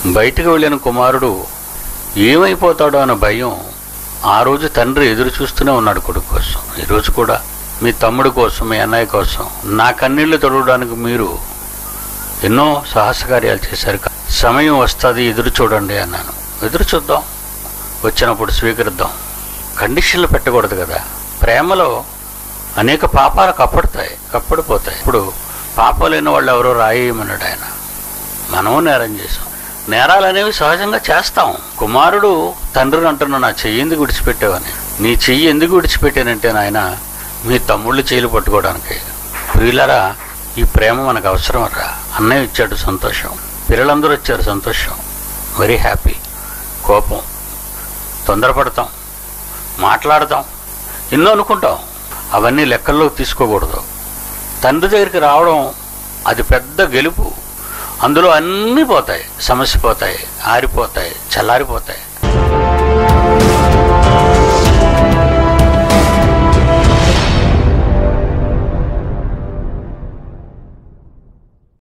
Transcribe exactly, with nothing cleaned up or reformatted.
బయటికి వెళ్ళిన కుమారుడు ఏమైపోతాడో అన్న భయం ఆ రోజు తండ్రి ఎదురు చూస్తూనే ఉన్నాడు కొడుకు కోసం. ఈరోజు కూడా మీ తమ్ముడి కోసం, మీ అన్నయ్య కోసం నా కన్నీళ్లు తొడవడానికి మీరు ఎన్నో సాహసకార్యాలు చేశారు. సమయం వస్తుంది, ఎదురు చూడండి అన్నాను. ఎదురు చూద్దాం, వచ్చినప్పుడు స్వీకరిద్దాం. కండిషన్లు పెట్టకూడదు కదా. ప్రేమలో అనేక పాపాలు కప్పడతాయి, కప్పడిపోతాయి. ఇప్పుడు పాపాలైన వాళ్ళు ఎవరో రాయేయమన్నాడు ఆయన. మనము నేరం చేసాం. నేరాలు అనేవి సహజంగా చేస్తాం. కుమారుడు తండ్రిని అంటున్నా, నా చెయ్యి ఎందుకు విడిచిపెట్టావని. నీ చెయ్యి ఎందుకు విడిచిపెట్టానంటే నాయన మీ తమ్ముళ్ళు చెయ్యిలు పట్టుకోవడానికి. ప్రియులారా, ఈ ప్రేమ మనకు అవసరం రా. అన్నయ్య ఇచ్చాడు, సంతోషం. పిల్లలందరూ వచ్చారు, సంతోషం, వెరీ హ్యాపీ. కోపం, తొందరపడతాం, మాట్లాడతాం, ఎన్నో అనుకుంటాం. అవన్నీ లెక్కల్లోకి తీసుకోకూడదు. తండ్రి దగ్గరికి రావడం అది పెద్ద గెలుపు. అందులో అన్నీ పోతాయి, సమస్య పోతాయి, ఆరిపోతాయి, చల్లారిపోతాయి.